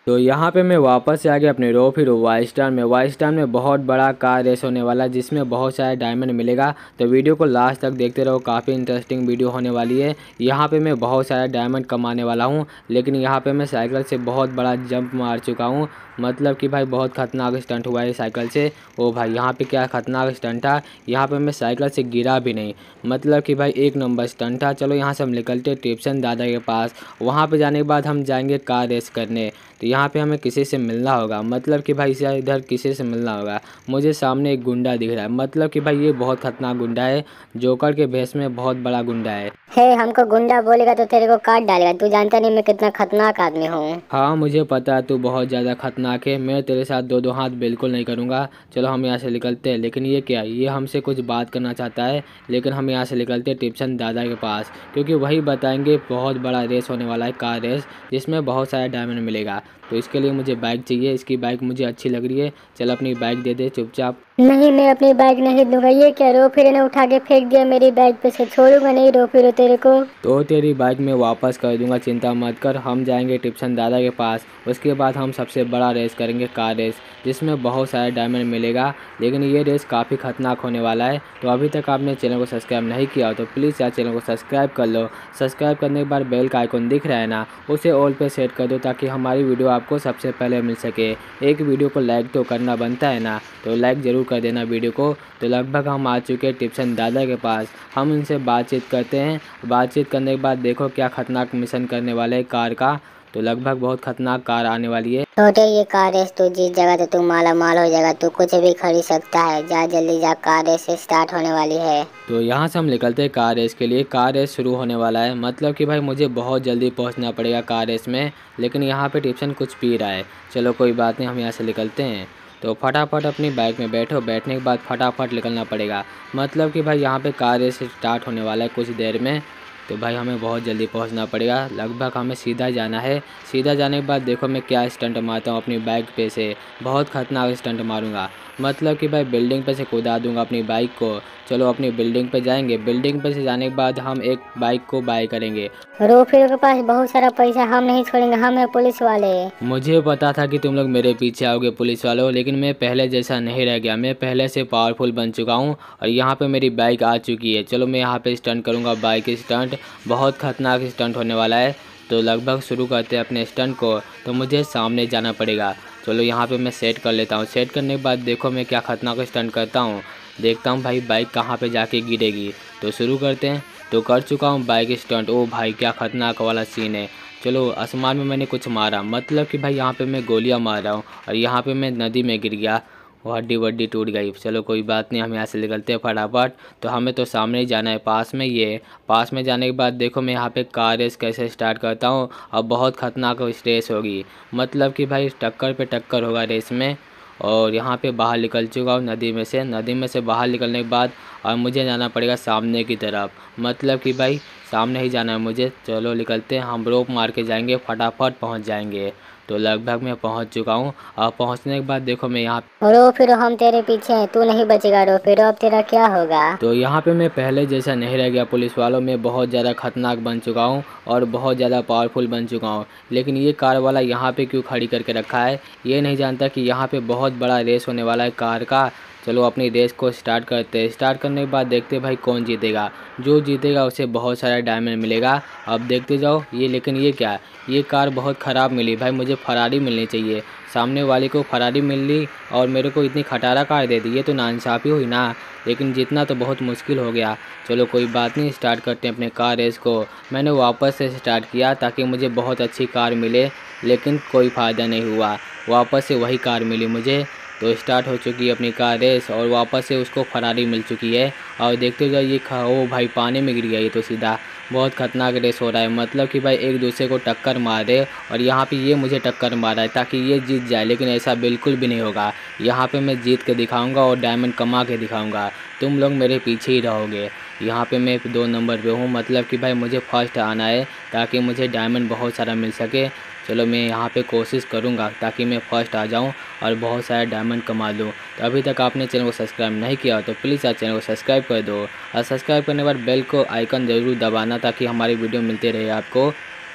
तो यहाँ पे मैं वापस से आ गया अपने रो फिर वाइस्टार में। वाइस्टार में बहुत बड़ा कार रेस होने वाला है जिसमें बहुत सारे डायमंड मिलेगा। तो वीडियो को लास्ट तक देखते रहो, काफ़ी इंटरेस्टिंग वीडियो होने वाली है। यहाँ पे मैं बहुत सारे डायमंड कमाने वाला हूँ, लेकिन यहाँ पे मैं साइकिल से बहुत बड़ा जंप मार चुका हूँ। मतलब कि भाई बहुत खतरनाक स्टंट हुआ है साइकिल से। ओ भाई यहाँ पे क्या खतरनाक स्टंट था, यहाँ पे मैं साइकिल से गिरा भी नहीं। मतलब कि भाई एक नंबर स्टंट था। चलो यहाँ से हम निकलते टिप्सन दादा के पास। वहाँ पे जाने के बाद हम जाएंगे कार रेस करने। तो यहाँ पे हमें किसी से मिलना होगा, मतलब कि भाई से इधर किसी से मिलना होगा। मुझे सामने एक गुंडा दिख रहा है, मतलब कि भाई ये बहुत खतरनाक गुंडा है, जोकर के भेष में बहुत बड़ा गुंडा है। हे, हमको गुंडा बोलेगा तो तेरे को काट डालेगा। तू जानता नहीं मैं कितना खतरनाक आदमी हूँ। हाँ मुझे पता है तू बहुत ज़्यादा खतरनाक है, मैं तेरे साथ दो दो हाथ बिल्कुल नहीं करूँगा। चलो हम यहाँ से निकलते हैं। लेकिन ये क्या, ये हमसे कुछ बात करना चाहता है। लेकिन हम यहाँ से निकलते हैं टिप्सन दादा के पास, क्योंकि वही बताएंगे बहुत बड़ा रेस होने वाला है, कार रेस, जिसमें बहुत सारा डायमंड मिलेगा। तो इसके लिए मुझे बाइक चाहिए, इसकी बाइक मुझे अच्छी लग रही है। चल अपनी बाइक दे दे चुपचाप। नहीं, मैं अपनी बाइक नहीं दूंगा। ये क्या, रो फिर ने उठा के फेंक दिया मेरी बाइक पे से। छोड़ूंगा नहीं रो फिर तेरे को। तो तेरी बाइक मैं वापस कर दूंगा, चिंता मत कर। हम जाएंगे टिप्सन दादा के पास, उसके बाद हम सबसे बड़ा रेस करेंगे, कार रेस, जिसमें बहुत सारे डायमंड मिलेगा। लेकिन ये रेस काफ़ी खतरनाक होने वाला है। तो अभी तक आपने चैनल को सब्सक्राइब नहीं किया हो तो प्लीज़ यार चैनल को सब्सक्राइब कर लो। सब्सक्राइब करने के बाद बेल का आइकन दिख रहा है ना, उसे ऑल पे सेट कर दो ताकि हमारी वीडियो आपको सबसे पहले मिल सके। एक वीडियो को लाइक तो करना बनता है ना, तो लाइक ज़रूर कर देना वीडियो को। तो लगभग हम आ चुके हैं टिप्सन दादा के पास। हम इनसे बातचीत करते हैं। बातचीत करने के बाद देखो क्या खतरनाक मिशन करने वाले हैं कार का। तो लगभग बहुत खतरनाक कार आने वाली है। छोटे, ये कार रेस तू जीत जाएगा तो तू माला माल हो जाएगा। तू कुछ भी खरीद सकता है। जा जल्दी जा, कार रेस स्टार्ट होने वाली है। तो यहाँ से हम निकलते हैं कार रेस के लिए। कार रेस शुरू होने वाला है, मतलब कि भाई मुझे बहुत जल्दी पहुँचना पड़ेगा कार रेस में। लेकिन यहाँ पे टिप्सन कुछ पी रहा है। चलो कोई बात नहीं, हम यहाँ से निकलते हैं। तो फटाफट अपनी बाइक में बैठो, बैठने के बाद फटाफट निकलना पड़ेगा। मतलब कि भाई यहाँ पे कार रेस स्टार्ट होने वाला है कुछ देर में। तो भाई हमें बहुत जल्दी पहुंचना पड़ेगा। लगभग हमें सीधा जाना है। सीधा जाने के बाद देखो मैं क्या स्टंट मारता हूँ अपनी बाइक पे से। बहुत खतरनाक स्टंट मारूंगा, मतलब कि भाई बिल्डिंग पे से कूदा दूंगा अपनी बाइक को। चलो अपनी बिल्डिंग पे जाएंगे। बिल्डिंग पे से जाने के बाद हम एक बाइक को बाय करेंगे। रो फिर के पास बहुत सारा पैसा, हम नहीं छोड़ेंगे। हम है पुलिस वाले। मुझे पता था कि तुम लोग मेरे पीछे आओगे पुलिस वालों, लेकिन मैं पहले जैसा नहीं रह गया। मैं पहले से पावरफुल बन चुका हूँ और यहाँ पे मेरी बाइक आ चुकी है। चलो मैं यहाँ पे स्टंट करूँगा, बाइक स्टंट। बहुत खतरनाक स्टंट होने वाला है। तो लगभग शुरू करते हैं अपने स्टंट को। तो मुझे सामने जाना पड़ेगा। चलो यहाँ पे मैं सेट कर लेता हूँ। सेट करने के बाद देखो मैं क्या खतरनाक स्टंट करता हूँ। देखता हूँ भाई बाइक कहाँ पे जाके गिरेगी। तो शुरू करते हैं। तो कर चुका हूँ बाइक स्टंट। ओ भाई क्या खतरनाक वाला सीन है। चलो आसमान में मैंने कुछ मारा, मतलब कि भाई यहाँ पे मैं गोलियाँ मार रहा हूँ और यहाँ पे मैं नदी में गिर गया। वो हड्डी वड्डी टूट गई। चलो कोई बात नहीं, हम यहाँ से निकलते हैं फटाफट। तो हमें तो सामने ही जाना है, पास में ये। पास में जाने के बाद देखो मैं यहाँ पे कार रेस कैसे स्टार्ट करता हूँ। अब बहुत खतरनाक रेस होगी, मतलब कि भाई टक्कर पे टक्कर होगा रेस में। और यहाँ पे बाहर निकल चुका हूँ नदी में से। नदी में से बाहर निकलने के बाद और मुझे जाना पड़ेगा सामने की तरफ, मतलब कि भाई सामने ही जाना है मुझे। चलो निकलते हैं, हम रोप मार के जाएंगे, फटाफट पहुँच जाएंगे। तो लगभग मैं पहुँच चुका हूँ। और पहुँचने के बाद देखो मैं यहाँ। रो फिर हम तेरे पीछे हैं, तू नहीं बचेगा। रो फिर अब तेरा क्या होगा। तो यहाँ पे मैं पहले जैसा नहीं रह गया पुलिस वालों में, बहुत ज़्यादा खतरनाक बन चुका हूँ और बहुत ज़्यादा पावरफुल बन चुका हूँ। लेकिन ये कार वाला यहाँ पे क्यों खड़ी करके रखा है, ये नहीं जानता कि यहाँ पे बहुत बड़ा रेस होने वाला है कार का। चलो अपनी रेस को स्टार्ट करते हैं। स्टार्ट करने के बाद देखते हैं भाई कौन जीतेगा। जो जीतेगा उसे बहुत सारा डायमंड मिलेगा। अब देखते जाओ। ये लेकिन ये क्या, ये कार बहुत ख़राब मिली भाई। मुझे फरारी मिलनी चाहिए। सामने वाले को फरारी मिल ली और मेरे को इतनी खटारा कार दे दी। ये तो नाइंसाफ़ी हुई ना। लेकिन जीतना तो बहुत मुश्किल हो गया। चलो कोई बात नहीं, स्टार्ट करते हैं अपने कार रेस को। मैंने वापस से स्टार्ट किया ताकि मुझे बहुत अच्छी कार मिले, लेकिन कोई फ़ायदा नहीं हुआ। वापस से वही कार मिली मुझे। तो स्टार्ट हो चुकी है अपनी कार रेस और वापस से उसको फरारी मिल चुकी है। और देखते जाओ ये ओ भाई पानी में गिर गया ये तो सीधा। बहुत खतरनाक रेस हो रहा है, मतलब कि भाई एक दूसरे को टक्कर मार दे। और यहाँ पे ये मुझे टक्कर मार रहा है ताकि ये जीत जाए, लेकिन ऐसा बिल्कुल भी नहीं होगा। यहाँ पे मैं जीत के दिखाऊंगा और डायमंड कमा के दिखाऊंगा। तुम लोग मेरे पीछे ही रहोगे। यहाँ पे मैं 2 नंबर पे हूँ, मतलब कि भाई मुझे फर्स्ट आना है ताकि मुझे डायमंड बहुत सारा मिल सके। चलो मैं यहाँ पे कोशिश करूँगा ताकि मैं फर्स्ट आ जाऊँ और बहुत सारा डायमंड कमा लूँ। तो अभी तक आपने चैनल को सब्सक्राइब नहीं किया हो तो प्लीज़ आप चैनल को सब्सक्राइब कर दो। और सब्सक्राइब करने के बाद बेल को आइकन ज़रूर दबाना ताकि हमारी वीडियो मिलती रहे आपको।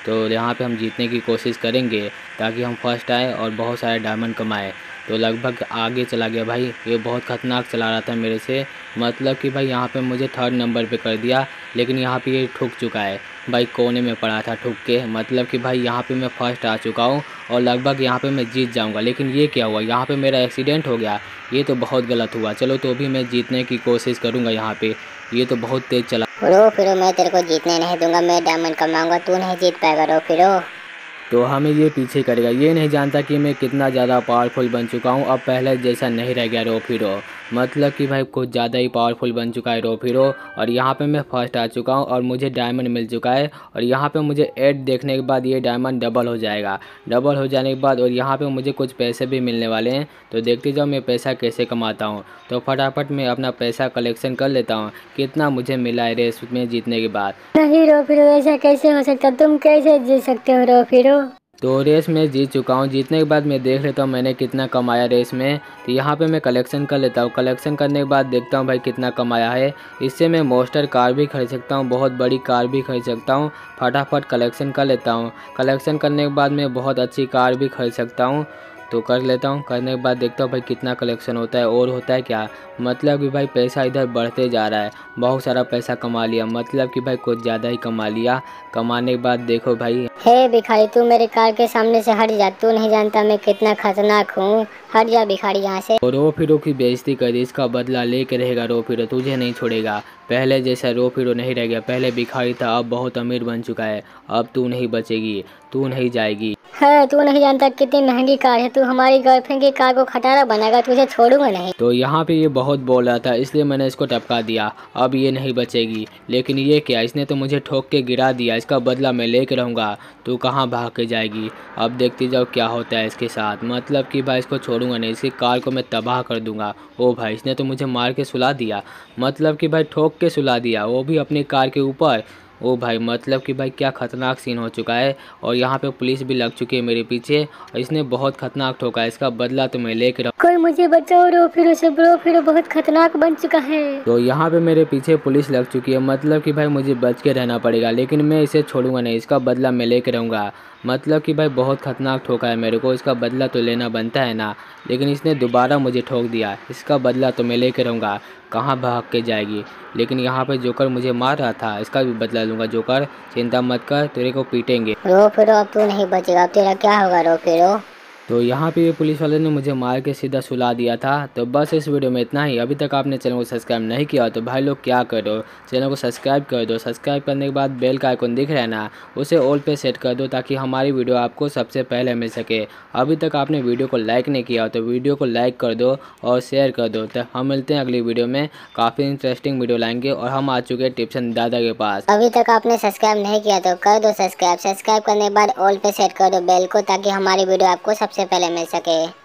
तो यहाँ पे हम जीतने की कोशिश करेंगे ताकि हम फर्स्ट आए और बहुत सारे डायमंड कमाएं। तो लगभग आगे चला गया भाई, ये बहुत ख़तरनाक चला रहा था मेरे से, मतलब कि भाई यहाँ पे मुझे 3rd नंबर पे कर दिया, लेकिन यहाँ पे ये ठुक चुका है भाई, कोने में पड़ा था ठुक के। मतलब कि भाई यहाँ पे मैं फर्स्ट आ चुका हूँ और लगभग यहाँ पे मैं जीत जाऊँगा, लेकिन ये क्या हुआ, यहाँ पे मेरा एक्सीडेंट हो गया, ये तो बहुत गलत हुआ। चलो तो भी मैं जीतने की कोशिश करूँगा यहाँ पे, ये तो बहुत तेज़ चला। रो फिरो मैं तेरे को जीतने नहीं दूंगा, मैं डायमंड कमाऊंगा, तू नहीं जीत पाएगा रो फिरो। तो हमें ये पीछे करेगा, ये नहीं जानता कि मैं कितना ज़्यादा पावरफुल बन चुका हूँ। अब पहले जैसा नहीं रह गया रोफिरो, मतलब कि भाई कुछ ज़्यादा ही पावरफुल बन चुका है रोफिरो। और यहाँ पे मैं फर्स्ट आ चुका हूँ और मुझे डायमंड मिल चुका है। और यहाँ पे मुझे 8 देखने के बाद ये डायमंड डबल हो जाएगा, डबल हो जाने के बाद और यहाँ पे मुझे कुछ पैसे भी मिलने वाले हैं। तो देखते जाओ मैं पैसा कैसे कमाता हूँ। तो फटाफट मैं अपना पैसा कलेक्शन कर लेता हूँ। कितना मुझे मिला है रेस में जीतने के बाद। नहीं रो फिरो, ऐसा कैसे हो सकता, तुम कैसे जीत सकते हो रो फिरो। तो रेस में जीत चुका हूँ, जीतने के बाद मैं देख लेता हूँ मैंने कितना कमाया रेस में। तो यहाँ पे मैं कलेक्शन कर लेता हूँ, कलेक्शन करने के बाद देखता हूँ भाई कितना कमाया है। इससे मैं मोस्टर कार भी खरीद सकता हूँ, बहुत बड़ी कार भी खरीद सकता हूँ। फटाफट कलेक्शन कर लेता हूँ, कलेक्शन करने के बाद मैं बहुत अच्छी कार भी खरीद सकता हूँ। तो कर लेता हूँ, करने के बाद देखता हूँ भाई कितना कलेक्शन होता है और होता है क्या। मतलब कि भाई पैसा इधर बढ़ते जा रहा है, बहुत सारा पैसा कमा लिया, मतलब कि भाई कुछ ज़्यादा ही कमा लिया। कमाने के बाद देखो भाई, हे भिखारी, तू मेरे कार के सामने से हट जा, तू नहीं जानता मैं कितना खतरनाक हूँ, हट जा भिखारी यहाँ से। और रोफिरो की बेइज्जती कर दी, इसका बदला लेके रहेगा रोफिरो, तुझे नहीं छोड़ेगा। पहले जैसा रोफिरो नहीं रह गया, पहले भिखारी था अब बहुत अमीर बन चुका है। अब तू नहीं बचेगी, तू नहीं जाएगी। है तू नहीं जानता कितनी महंगी कार है, तू हमारी गर्लफ्रेंड की कार को खटारा बनाएगा, तुझे छोड़ूंगा नहीं। तो यहाँ पे ये बहुत बोल रहा था, इसलिए मैंने इसको टपका दिया। अब ये नहीं बचेगी, लेकिन ये क्या, इसने तो मुझे ठोक के गिरा दिया, इसका बदला मैं लेके रहूँगा। तू कहाँ भाग के जाएगी, अब देखती जाओ क्या होता है इसके साथ। मतलब कि भाई इसको छोड़ूंगा नहीं, इसकी कार को मैं तबाह कर दूंगा। ओ भाई इसने तो मुझे मार के सुला दिया, मतलब कि भाई ठोक के सुला दिया, वो भी अपनी कार के ऊपर। ओ भाई मतलब कि भाई क्या खतरनाक सीन हो चुका है। और यहाँ पे पुलिस भी लग चुकी है मेरे पीछे और इसने बहुत खतरनाक ठोका है, इसका बदला तो मैं लेके रहूँ। कोई मुझे बचाओ रो फिरो से, रो फिरो बहुत खतरनाक बन चुका है। तो यहाँ पे मेरे पीछे पुलिस लग चुकी है, मतलब कि भाई मुझे बच के रहना पड़ेगा, लेकिन मैं इसे छोड़ूंगा नहीं, इसका बदला मैं लेके रहूँगा। मतलब कि भाई बहुत खतरनाक ठोका है मेरे को, इसका बदला तो लेना बनता है ना। लेकिन इसने दोबारा मुझे ठोक दिया, इसका बदला तो मैं लेके रहूँगा। कहाँ भाग के जाएगी। लेकिन यहाँ पे जोकर मुझे मार रहा था, इसका भी बदला लूँगा। जोकर चिंता मत कर, तेरे को पीटेंगे। रो फिरो अब तू नहीं बचेगा, अब तेरा क्या होगा रो फिरो। तो यहाँ पे ये पुलिस वाले ने मुझे मार के सीधा सुला दिया था। तो बस इस वीडियो में इतना ही। अभी तक आपने चैनल को सब्सक्राइब नहीं किया तो भाई लोग क्या करो, चैनल को सब्सक्राइब कर दो। सब्सक्राइब करने के बाद बेल का आइकन दिख रहा है ना, उसे ऑल पे सेट कर दो ताकि हमारी वीडियो आपको सबसे पहले मिल सके। अभी तक आपने वीडियो को लाइक नहीं किया तो वीडियो को लाइक कर दो और शेयर कर दो। तो हम मिलते हैं अगली वीडियो में, काफ़ी इंटरेस्टिंग वीडियो लाएंगे। और हम आ चुके हैं टिप्सन दादा के पास। अभी तक आपने सब्सक्राइब नहीं किया तो कर दो सब्सक्राइब, सब्सक्राइब करने के बाद ऑल पे सेट कर दो बेल को ताकि हमारी वीडियो आपको सबसे पहले मिल सके।